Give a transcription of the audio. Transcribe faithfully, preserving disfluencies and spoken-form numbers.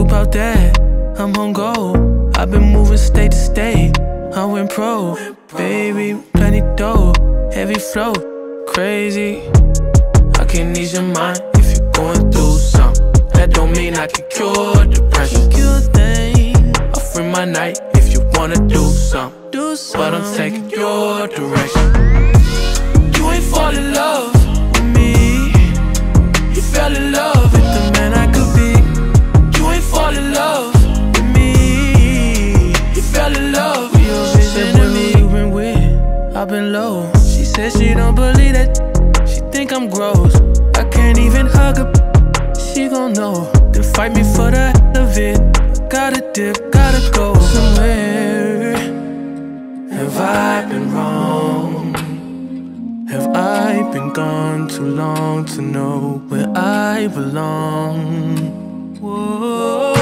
about that? I'm on go. I've been moving state to state. I went pro, baby, plenty dough, heavy flow, crazy. I can ease your mind if you're going through something. That don't mean I can cure depression. Cure thing. I'll free my night if you wanna do something. Do something. But I'm taking your direction. You ain't fall in love with me. You fell in love with the man I could be. You ain't fall in love with me. You fell in love with your vision of me. You been with, I've been low. She said she don't believe that. She think I'm gross. I can't even hug her. She gon' know. Then fight me for the hell of it. Gotta dip, gotta go somewhere. Have I been wrong? Have I been gone too long to know where I belong? Whoa.